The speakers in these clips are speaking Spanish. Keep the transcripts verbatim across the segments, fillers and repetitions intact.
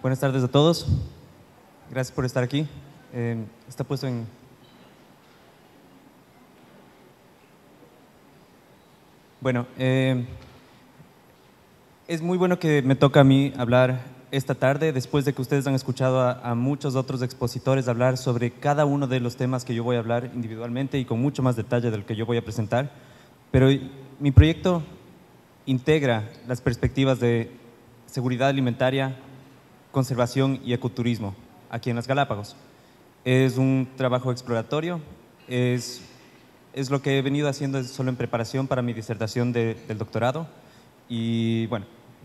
Buenas tardes a todos. Gracias por estar aquí. Eh, está puesto en… Bueno, eh, es muy bueno que me toca a mí hablar esta tarde, después de que ustedes han escuchado a, a muchos otros expositores hablar sobre cada uno de los temas que yo voy a hablar individualmente y con mucho más detalle del que yo voy a presentar. Pero mi proyecto integra las perspectivas de seguridad alimentaria, conservación y ecoturismo aquí en las Galápagos. Es un trabajo exploratorio, es, es lo que he venido haciendo solo en preparación para mi disertación de, del doctorado. Y bueno,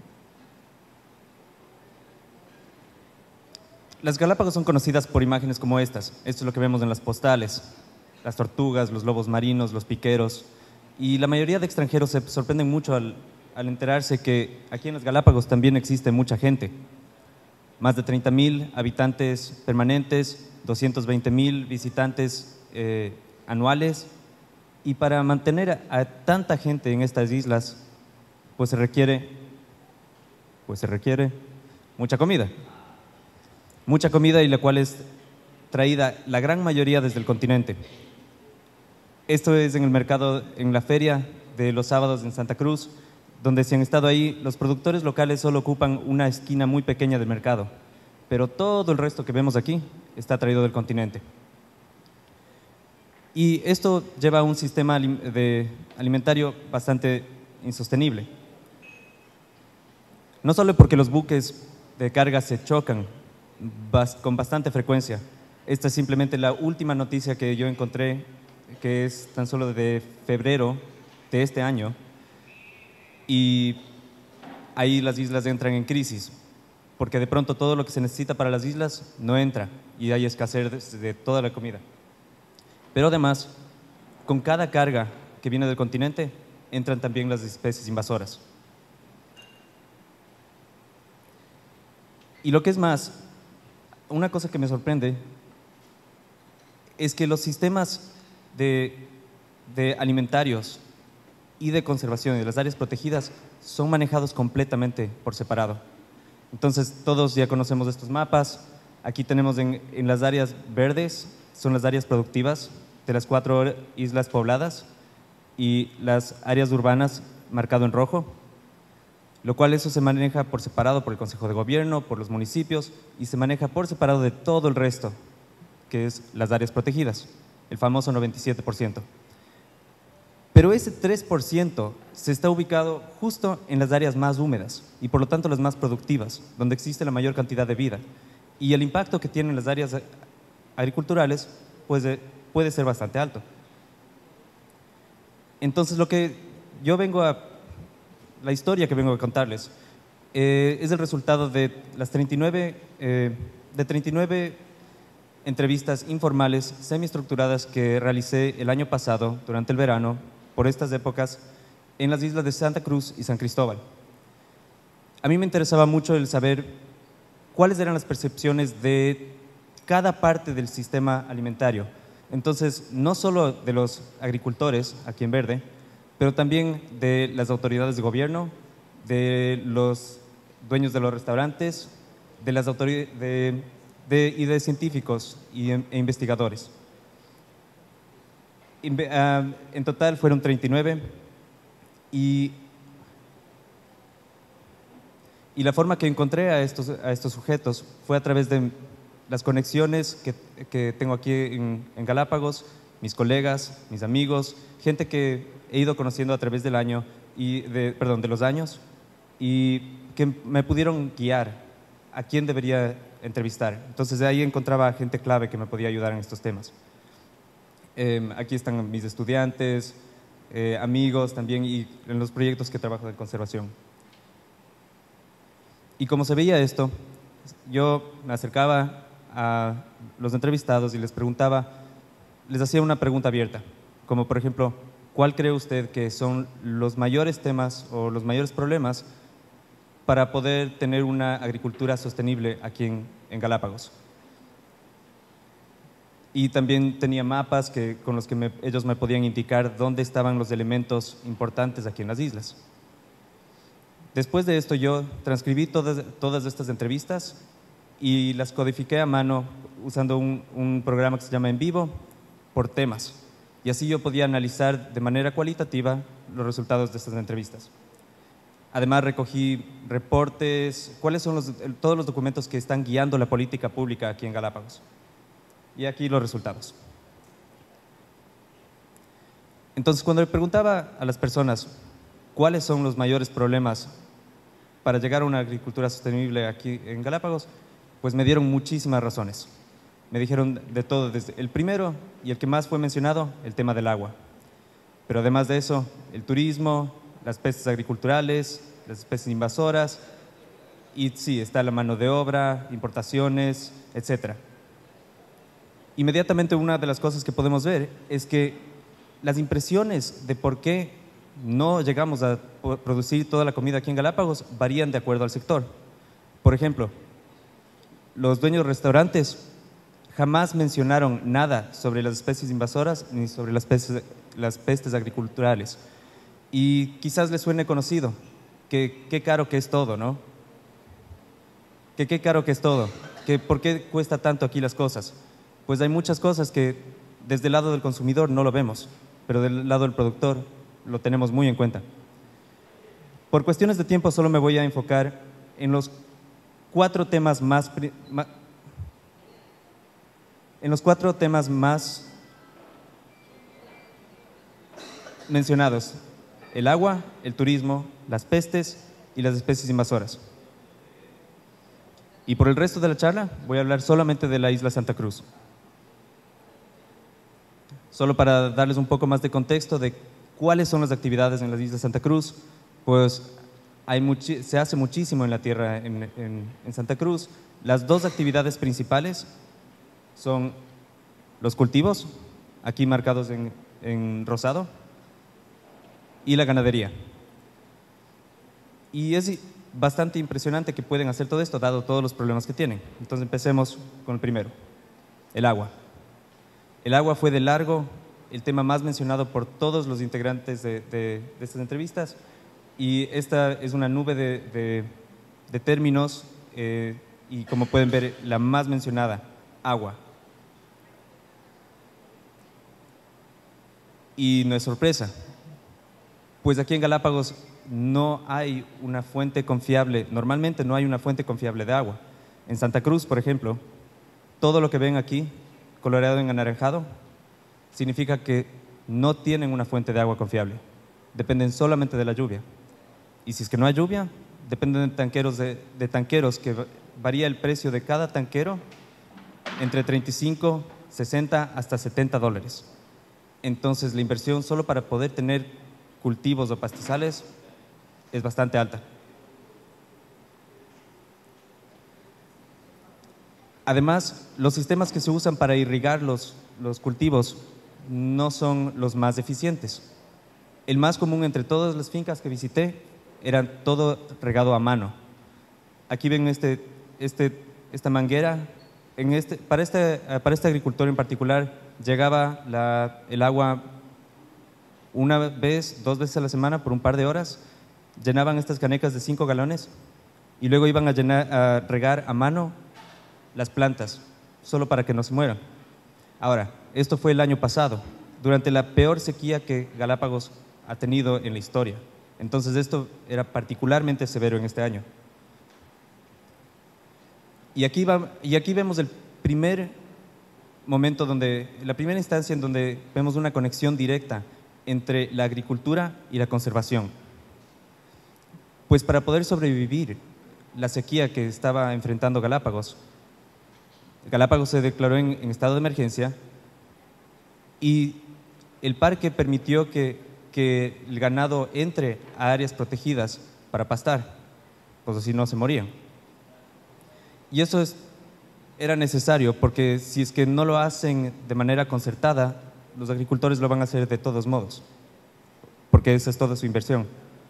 las Galápagos son conocidas por imágenes como estas. Esto es lo que vemos en las postales: las tortugas, los lobos marinos, los piqueros. Y la mayoría de extranjeros se sorprenden mucho al, al enterarse que aquí en las Galápagos también existe mucha gente. Más de treinta mil habitantes permanentes, doscientos veinte mil visitantes eh, anuales. Y para mantener a, a tanta gente en estas islas, pues se requiere, pues se requiere mucha comida. Mucha comida, y la cual es traída la gran mayoría desde el continente. Esto es en el mercado, en la feria de los sábados en Santa Cruz, donde si han estado ahí, los productores locales solo ocupan una esquina muy pequeña del mercado, pero todo el resto que vemos aquí está traído del continente. Y esto lleva a un sistema de alimentario bastante insostenible. No solo porque los buques de carga se chocan con bastante frecuencia. Esta es simplemente la última noticia que yo encontré, que es tan solo de febrero de este año, y ahí las islas entran en crisis, porque de pronto todo lo que se necesita para las islas no entra y hay escasez de, de toda la comida. Pero además, con cada carga que viene del continente, entran también las especies invasoras. Y lo que es más, una cosa que me sorprende es que los sistemas de, de alimentarios y de conservación de las áreas protegidas son manejados completamente por separado. Entonces, todos ya conocemos estos mapas. Aquí tenemos en, en las áreas verdes, son las áreas productivas de las cuatro islas pobladas, y las áreas urbanas marcado en rojo, lo cual eso se maneja por separado por el Consejo de Gobierno, por los municipios, y se maneja por separado de todo el resto, que es las áreas protegidas, el famoso noventa y siete por ciento. Pero ese tres por ciento se está ubicado justo en las áreas más húmedas y por lo tanto las más productivas, donde existe la mayor cantidad de vida. Y el impacto que tienen las áreas agriculturales pues, puede ser bastante alto. Entonces, lo que yo vengo a… La historia que vengo a contarles eh, es el resultado de las treinta y nueve, eh, de treinta y nueve entrevistas informales semiestructuradas que realicé el año pasado, durante el verano, por estas épocas, en las islas de Santa Cruz y San Cristóbal. A mí me interesaba mucho el saber cuáles eran las percepciones de cada parte del sistema alimentario. Entonces, no solo de los agricultores aquí en verde, pero también de las autoridades de gobierno, de los dueños de los restaurantes, de las autoridades de, de, y de científicos y, e investigadores. En total fueron treinta y nueve, y, y la forma que encontré a estos, a estos sujetos fue a través de las conexiones que, que tengo aquí en, en Galápagos, mis colegas, mis amigos, gente que he ido conociendo a través del año y de, perdón, de los años, y que me pudieron guiar a quién debería entrevistar. Entonces de ahí encontraba gente clave que me podía ayudar en estos temas. Eh, aquí están mis estudiantes, eh, amigos también, y en los proyectos que trabajo de conservación. Y como se veía esto, yo me acercaba a los entrevistados y les preguntaba, les hacía una pregunta abierta, como por ejemplo, ¿cuál cree usted que son los mayores temas o los mayores problemas para poder tener una agricultura sostenible aquí en, en Galápagos? Y también tenía mapas que, con los que me, ellos me podían indicar dónde estaban los elementos importantes aquí en las islas. Después de esto yo transcribí todas, todas estas entrevistas y las codifiqué a mano usando un, un programa que se llama En Vivo por temas. Y así yo podía analizar de manera cualitativa los resultados de estas entrevistas. Además, recogí reportes, cuáles son los, todos los documentos que están guiando la política pública aquí en Galápagos. Y aquí los resultados. Entonces, cuando le preguntaba a las personas cuáles son los mayores problemas para llegar a una agricultura sostenible aquí en Galápagos, pues me dieron muchísimas razones. Me dijeron de todo, desde el primero y el que más fue mencionado, el tema del agua. Pero además de eso, el turismo, las pestes agriculturales, las especies invasoras, y sí, está la mano de obra, importaciones, etcétera. Inmediatamente una de las cosas que podemos ver es que las impresiones de por qué no llegamos a producir toda la comida aquí en Galápagos varían de acuerdo al sector. Por ejemplo, los dueños de restaurantes jamás mencionaron nada sobre las especies invasoras ni sobre las pestes, las pestes agriculturales. Y quizás les suene conocido, que qué caro que es todo, ¿no? Que qué caro que es todo, que por qué cuesta tanto aquí las cosas. Pues hay muchas cosas que desde el lado del consumidor no lo vemos, pero del lado del productor lo tenemos muy en cuenta. Por cuestiones de tiempo solo me voy a enfocar en los cuatro temas más, más en los cuatro temas más mencionados: el agua, el turismo, las pestes y las especies invasoras. Y por el resto de la charla voy a hablar solamente de la isla Santa Cruz. Solo para darles un poco más de contexto de cuáles son las actividades en la isla Santa Cruz, pues hay se hace muchísimo en la tierra en, en, en Santa Cruz. Las dos actividades principales son los cultivos, aquí marcados en, en rosado, y la ganadería. Y es bastante impresionante que pueden hacer todo esto, dado todos los problemas que tienen. Entonces empecemos con el primero, el agua. El agua fue de largo el tema más mencionado por todos los integrantes de, de, de estas entrevistas, y esta es una nube de, de, de términos eh, y, como pueden ver, la más mencionada, agua. Y no es sorpresa, pues aquí en Galápagos no hay una fuente confiable, normalmente no hay una fuente confiable de agua. En Santa Cruz, por ejemplo, todo lo que ven aquí, coloreado en anaranjado, significa que no tienen una fuente de agua confiable, dependen solamente de la lluvia. Y si es que no hay lluvia, dependen de tanqueros, de, de tanqueros que varía el precio de cada tanquero entre treinta y cinco, sesenta hasta setenta dólares. Entonces la inversión solo para poder tener cultivos o pastizales es bastante alta. Además, los sistemas que se usan para irrigar los, los cultivos no son los más eficientes. El más común entre todas las fincas que visité era todo regado a mano. Aquí ven este, este, esta manguera. En este, para, este, para este agricultor en particular, llegaba la, el agua una vez, dos veces a la semana por un par de horas. Llenaban estas canecas de cinco galones y luego iban a, llenar, a regar a mano las plantas, solo para que no se mueran. Ahora, esto fue el año pasado, durante la peor sequía que Galápagos ha tenido en la historia. Entonces esto era particularmente severo en este año. Y aquí, va, y aquí vemos el primer momento donde, la primera instancia en donde vemos una conexión directa entre la agricultura y la conservación. Pues para poder sobrevivir la sequía que estaba enfrentando Galápagos, Galápagos se declaró en, en estado de emergencia, y el parque permitió que, que el ganado entre a áreas protegidas para pastar, pues así no se morían. Y eso es, era necesario, porque si es que no lo hacen de manera concertada, los agricultores lo van a hacer de todos modos, porque esa es toda su inversión.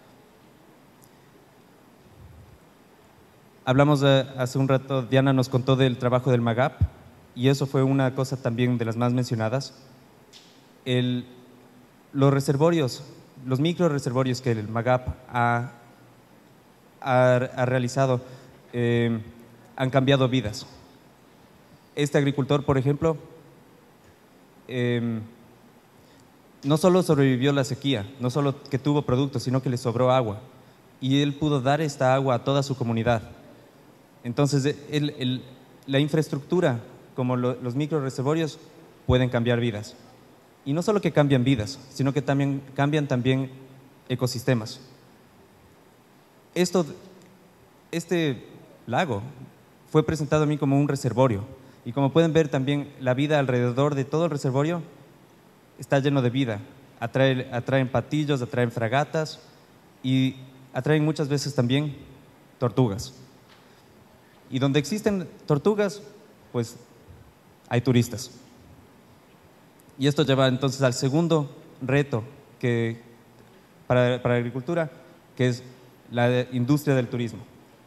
Hablamos de, hace un rato, Diana nos contó del trabajo del MAGAP, y eso fue una cosa también de las más mencionadas. El, los reservorios, los micro reservorios que el MAGAP ha, ha, ha realizado, eh, han cambiado vidas. Este agricultor, por ejemplo, eh, no solo sobrevivió la sequía, no solo que tuvo productos, sino que le sobró agua. Y él pudo dar esta agua a toda su comunidad. Entonces, el, el, la infraestructura, como lo, los microreservorios, pueden cambiar vidas. Y no solo que cambian vidas, sino que también cambian también ecosistemas. Esto, este lago fue presentado a mí como un reservorio. Y como pueden ver también, la vida alrededor de todo el reservorio está lleno de vida. Atrae, atraen patillos, atraen fragatas y atraen muchas veces también tortugas. Y donde existen tortugas, pues hay turistas. Y esto lleva entonces al segundo reto que, para, para la agricultura, que es la industria del turismo.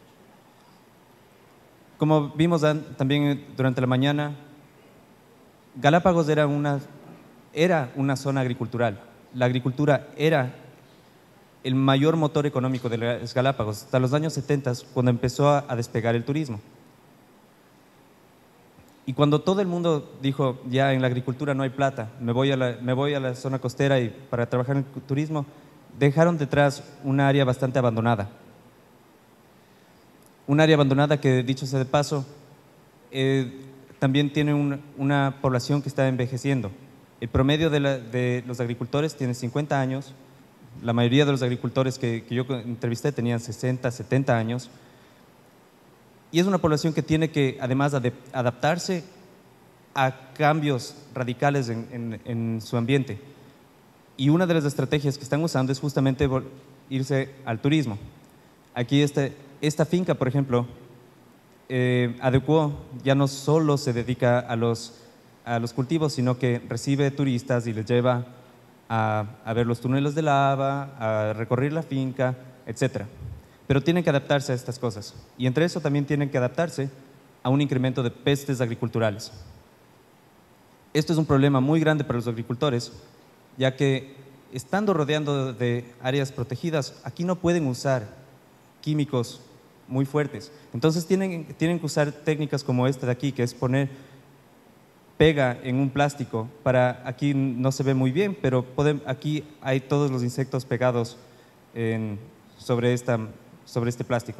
Como vimos también durante la mañana, Galápagos era una, era una zona agricultural. La agricultura era el mayor motor económico de las Galápagos hasta los años setenta, cuando empezó a, a despegar el turismo. Y cuando todo el mundo dijo, ya en la agricultura no hay plata, me voy a la, me voy a la zona costera y para trabajar en el turismo, dejaron detrás un área bastante abandonada. Un área abandonada que, dicho sea de paso, eh, también tiene un, una población que está envejeciendo. El promedio de, la, de los agricultores tiene cincuenta años, la mayoría de los agricultores que, que yo entrevisté tenían sesenta, setenta años, y es una población que tiene que, además, de adaptarse a cambios radicales en, en, en su ambiente. Y una de las estrategias que están usando es justamente irse al turismo. Aquí este, esta finca, por ejemplo, eh, adecuó, ya no solo se dedica a los, a los cultivos, sino que recibe turistas y les lleva a, a ver los túneles de lava, a recorrer la finca, etcétera. Pero tienen que adaptarse a estas cosas. Y entre eso también tienen que adaptarse a un incremento de pestes agriculturales. Esto es un problema muy grande para los agricultores, ya que estando rodeando de áreas protegidas, aquí no pueden usar químicos muy fuertes. Entonces tienen, tienen que usar técnicas como esta de aquí, que es poner pega en un plástico. Para, aquí no se ve muy bien, pero podemos, aquí hay todos los insectos pegados en, sobre, esta, sobre este plástico.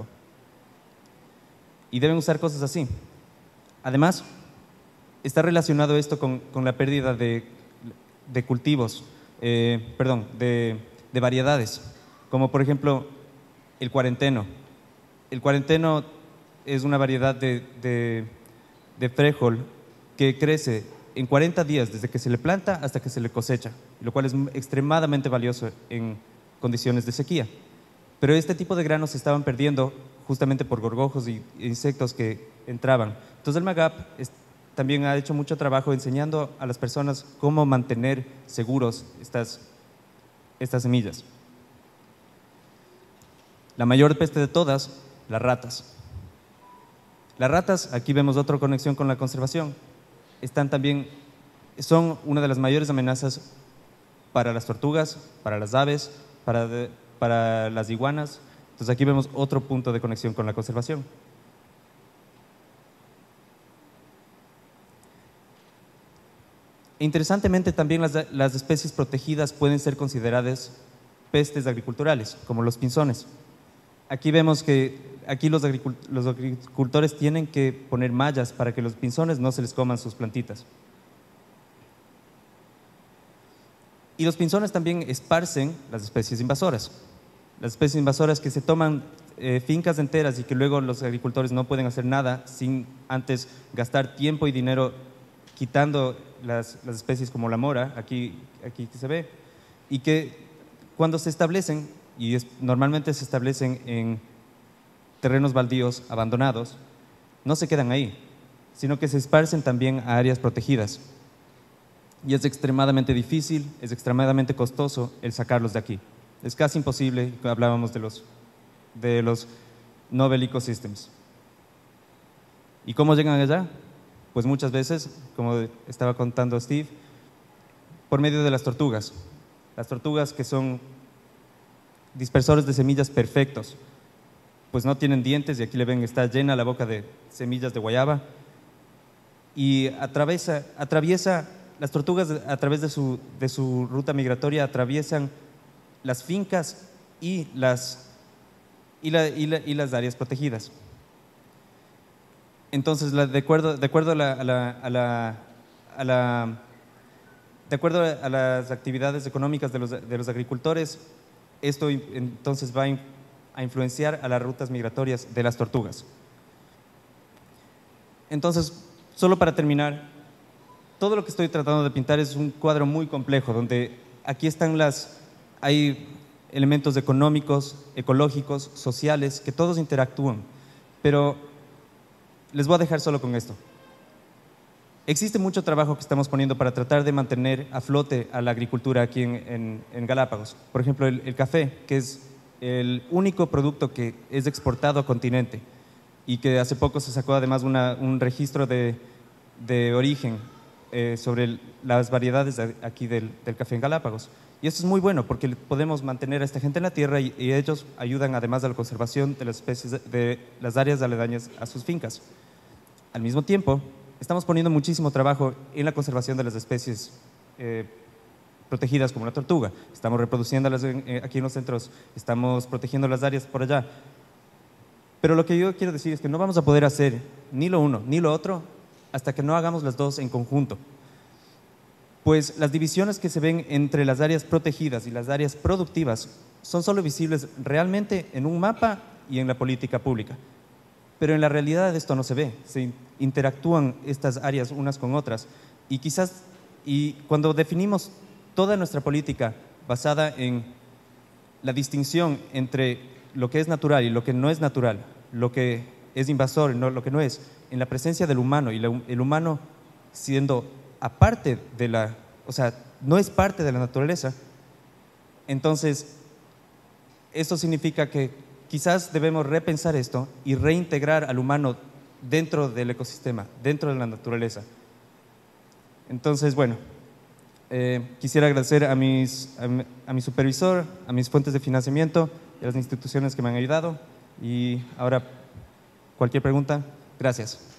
Y deben usar cosas así. Además, está relacionado esto con, con la pérdida de, de cultivos, eh, perdón, de, de variedades, como por ejemplo el cuarenteno. El cuarenteno es una variedad de, de, de frijol que crece en cuarenta días desde que se le planta hasta que se le cosecha, lo cual es extremadamente valioso en condiciones de sequía. Pero este tipo de granos se estaban perdiendo justamente por gorgojos y insectos que entraban. Entonces el MAGAP es, también ha hecho mucho trabajo enseñando a las personas cómo mantener seguros estas, estas semillas. La mayor peste de todas, las ratas. Las ratas, aquí vemos otra conexión con la conservación, están también, son una de las mayores amenazas para las tortugas, para las aves, para, de, para las iguanas. Entonces aquí vemos otro punto de conexión con la conservación. Interesantemente, también las, las especies protegidas pueden ser consideradas pestes agriculturales, como los pinzones. Aquí vemos que aquí los, agricult los agricultores tienen que poner mallas para que los pinzones no se les coman sus plantitas. Y los pinzones también esparcen las especies invasoras. Las especies invasoras que se toman eh, fincas enteras y que luego los agricultores no pueden hacer nada sin antes gastar tiempo y dinero quitando las, las especies como la mora, aquí, aquí se ve, y que cuando se establecen, y es, normalmente se establecen en terrenos baldíos abandonados, no se quedan ahí, sino que se esparcen también a áreas protegidas. Y es extremadamente difícil, es extremadamente costoso el sacarlos de aquí. Es casi imposible, hablábamos de los, de los novel ecosystems. ¿Y cómo llegan allá? Pues muchas veces, como estaba contando Steve, por medio de las tortugas. Las tortugas que son dispersores de semillas perfectos. pues no tienen dientes y aquí le ven, está llena la boca de semillas de guayaba y atraviesa, atraviesa las tortugas a través de su, de su ruta migratoria atraviesan las fincas y las, y la, y la, y las áreas protegidas. Entonces, la, de acuerdo, de acuerdo a, la, a, la, a, la, a la de acuerdo a las actividades económicas de los, de los agricultores, esto entonces va a influenciar a las rutas migratorias de las tortugas. Entonces, solo para terminar, todo lo que estoy tratando de pintar es un cuadro muy complejo, donde aquí están las, hay elementos económicos, ecológicos, sociales, que todos interactúan, pero les voy a dejar solo con esto. Existe mucho trabajo que estamos poniendo para tratar de mantener a flote a la agricultura aquí en, en, en Galápagos. Por ejemplo, el, el café, que es el único producto que es exportado a continente y que hace poco se sacó además una, un registro de, de origen eh, sobre el, las variedades de, aquí del, del café en Galápagos. Y esto es muy bueno porque podemos mantener a esta gente en la tierra y, y ellos ayudan además a la conservación de las especies de, de las áreas aledañas a sus fincas. Al mismo tiempo, estamos poniendo muchísimo trabajo en la conservación de las especies eh, protegidas como la tortuga. Estamos reproduciéndolas en, eh, aquí en los centros, estamos protegiendo las áreas por allá. Pero lo que yo quiero decir es que no vamos a poder hacer ni lo uno ni lo otro hasta que no hagamos las dos en conjunto. Pues las divisiones que se ven entre las áreas protegidas y las áreas productivas son solo visibles realmente en un mapa y en la política pública. Pero en la realidad esto no se ve, se interactúan estas áreas unas con otras y quizás, y cuando definimos toda nuestra política basada en la distinción entre lo que es natural y lo que no es natural, lo que es invasor y no, lo que no es, en la presencia del humano y la, el humano siendo aparte de la, o sea, no es parte de la naturaleza, entonces esto significa que quizás debemos repensar esto y reintegrar al humano dentro del ecosistema, dentro de la naturaleza. Entonces, bueno, eh, quisiera agradecer a, mis, a, mi, a mi supervisor, a mis fuentes de financiamiento y a las instituciones que me han ayudado. Y ahora, cualquier pregunta, gracias.